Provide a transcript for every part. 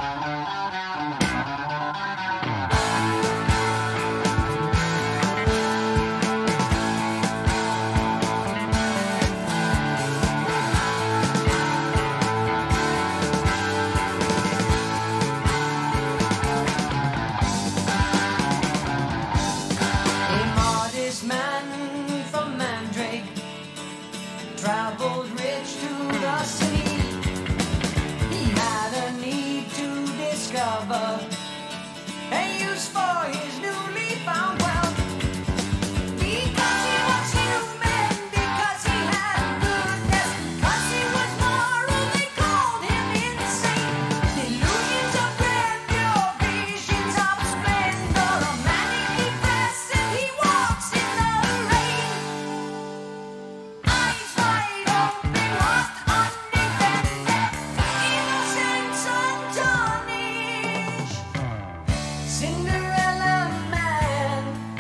Traveled rich to the sea. He had a need to discover a use for his newly found wealth. Because he was human, because he had goodness, because he was moral, they called him insane. Delusions of grandeur, visions of splendor, a manic depressive, he walks in the rain. Eyes wide open, lost, undefended, innocence untarnished. Cinderella man,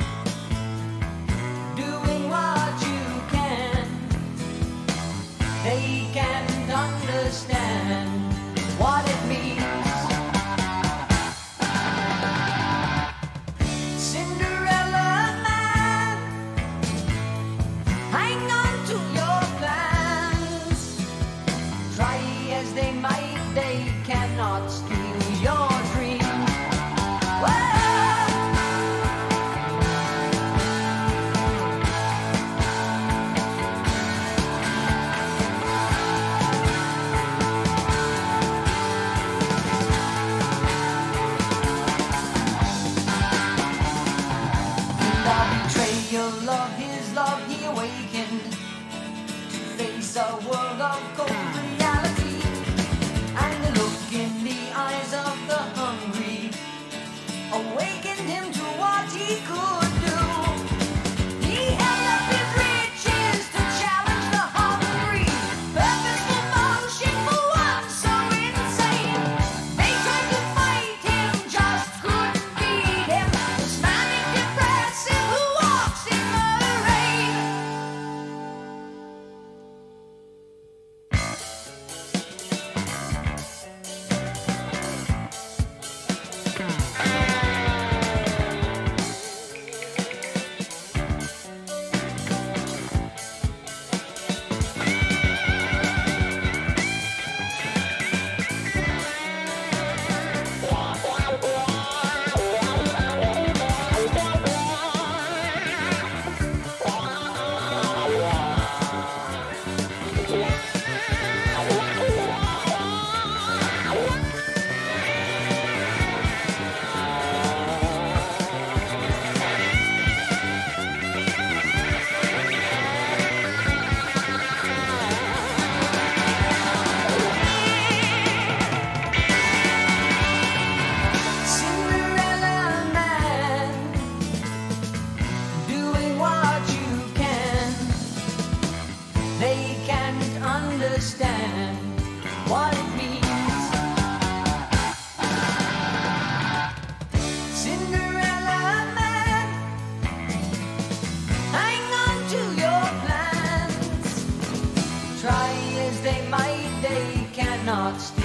doing what you can. They can't understand what it means. Cinderella man, hang on to your plans. Try as they might, they cannot steal your dreams. Whoa! In the betrayal of his love, he awakened to face a world of cold reality. And the look in the eyes of the hungry awakened him to what he could do. He held up his riches to challenge the hungry. Purposeful motion for one so insane. They tried to fight him, just couldn't beat him. This manic depressive who walks in the rain. Cinderella man, doing what you can. They can't understand what it means. Cinderella man, hang on to your plans. Try as they might, they cannot steal